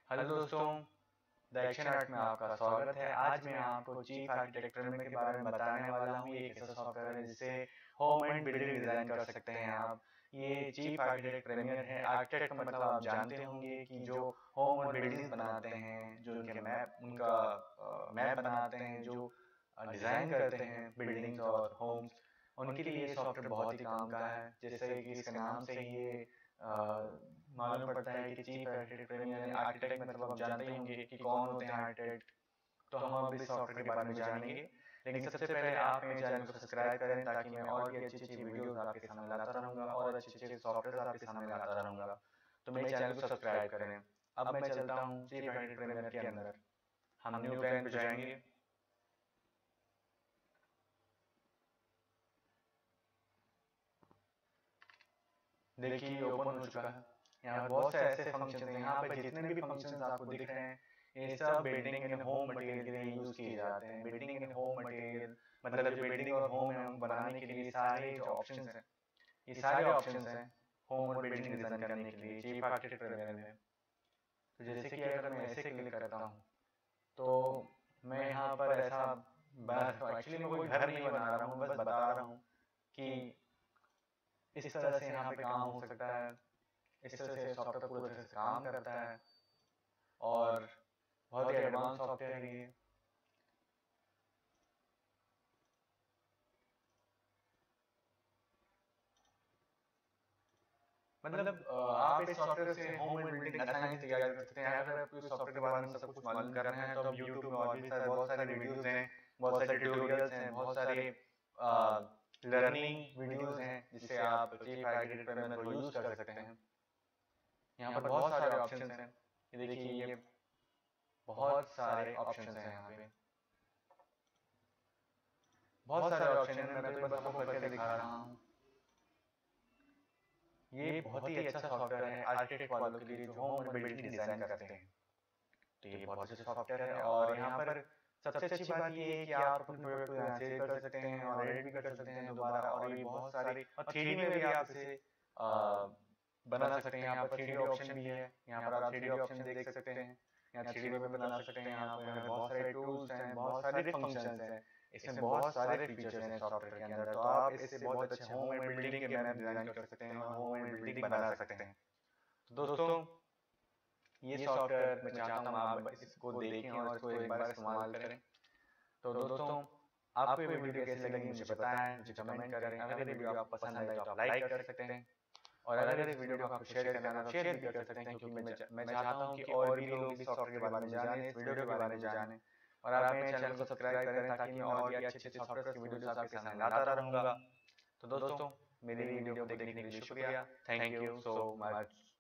Hello दोस्तों, the action art में आपका स्वागत है। आज मैं आपको चीफ आर्किटेक्ट प्रीमियर के बारे में बताने वाला हूँ। ये एक ऐसा सॉफ्टवेयर है जिससे होम एंड बिल्डिंग डिज़ाइन कर सकते हैं आप। ये चीफ आर्किटेक्ट प्रीमियर है। आर्किटेक्ट का मतलब आप जानते होंगे कि जो होम और बिल्डिंग्स बनाते हैं, जो उनके मैप बनाते हैं, जो डिज़ाइन करते हैं बिल्डिंग्स और होम्स, उनके लिए ये सॉफ्टवेयर बहुत ही काम का है। जैसे कि इसके नाम से ही ये अ, मालूम पड़ता है कि चीफ आर्किटेक्ट प्रीमियर यानी आर्किटेक्ट मतलब आप जानते ही होंगे कि कौन होते हैं आर्किटेक्ट। तो हम अब इस सॉफ्टवेयर के बारे में जानेंगे, लेकिन सबसे पहले आप मेरे चैनल को सब्सक्राइब करें ताकि मैं और भी अच्छी अच्छी वीडियोस आपके सामने लाता रहूँगा और अच्छे अच्छे सॉफ्टवेयर आपके सामने लाता रहूँगा। तो मेरे चैनल को सब्सक्राइब करें। अब मैं चलता हूँ चीफ आर्किटेक्ट प्रीमियर के अंदर। हम न्यू प्लान पे जाएंगे। देखिए ओपन हो चुका है। यहाँ पर बहुत से ऐसे फंक्शन हैं। यहाँ पर जितने भी फंक्शंस आपको दिख रहे हैं, ये सब बिल्डिंग एंड होम मटेरियल के लिए यूज किए जाते हैं। बिल्डिंग एंड होम मटेरियल मतलब जो बिल्डिंग और होम है उनको बनाने के लिए सारे जो ऑप्शंस हैं, ये सारे ऑप्शंस हैं होम और बिल्डिंग डिजाइन करने के लिए चीफ आर्किटेक्ट प्रीमियर में। तो जैसे कि अगर मैं ऐसे क्लिक करता हूँ तो मैं यहाँ पर ऐसा बना सकता हूँ। एक्चुअली मैं कोई घर नहीं बना रहा हूँ, बस बता रहा हूँ कि इस तरह से यहाँ पे काम हो सकता है। इस तरह से सॉफ्टवेयर पूरी तरह से काम करता है और बहुत ही एडवांस सॉफ्टवेयर है ये। मतलब आप इस सॉफ्टवेयर से होम एंड बिल्डिंग आसानी से तैयार कर सकते हैं। अगर आपको इस सॉफ्टवेयर के बारे में सब कुछ मालूम करना है तो अब यूट्यूब में और भी सारे बहुत सारे वीडियोस हैं, बहुत सारे ट्यूटोरियल्स हैं, बहुत सारे लर्निंग वीडियोस हैं जिससे आप चीफ आर्किटेक्ट प्रीमियर को यूज कर सकते हैं। यहाँ पर बहुत सारे ऑप्शंस हैं। ये देखिए, ये बहुत सारे ऑप्शंस हैं यहाँ पे, बहुत सारे ऑप्शन हैं। मैं तो बस आपको करके दिखा रहा हूँ। ये बहुत ही अच्छा सॉफ्टवेयर है आर्किटेक्ट वालों के लिए जो होम और बिल्डिंग डिजाइन करते हैं। तो ये बहुत अच्छा सॉफ्टवेयर है और यहाँ पर सबसे अच्छी बात ये है कि आप अपने प्रोडक्ट को यहाँ सेव कर सकते हैं और एडिट भी कर सकते हैं दोबारा। और ये बहुत सारी और 3D में भी आप इसे बना सकते हैं। यहाँ पर 3D ऑप्शन भी है। यहाँ पर आप 3D ऑप्शन देख सकते हैं। यहाँ 3D में बना सकते हैं। यहाँ पर बहुत सारे टूल्स हैं, बहुत सारे फंक्शंस हैं। इसमें बहुत सारे फीचर्स हैं सॉफ्टवेयर के अंदर। तो आप इससे बहुत अच्छे होम एंड बिल्डिंग के मैप डिजाइन कर सकते हैं और होम एंड बिल्डिंग बना सकते हैं। तो दोस्तों, ये सॉफ्टवेयर मैं चाहता हूँ आप इसको देखें और इसको एक बार इस्तेमाल करें। तो दोस्तों, आपको ये वीडियो कैसी लगी मुझे बताएं, मुझे कमेंट करें। अगर ये वीडियो आपको पसंद आए तो आप लाइक कर सकते हैं और अगर इस वीडियो को आपको शेयर करना है तो शेयर भी कर सकते हैं, क्योंकि मैं चाहता हूँ कि और भी लोग इस सॉफ्टवेयर के बारे में जानें, इस वीडियो के बारे में जानें। और आप मेरे चैनल को सब्सक्राइब करें ताकि मैं और भी अच्छे अच्छे सॉफ्टवेयर की वीडियोस आपके सामने लाता रहूँगा। तो दोस्तों, मेरी वीडियो को देखने के लिए शुक्रिया। Thank you so much.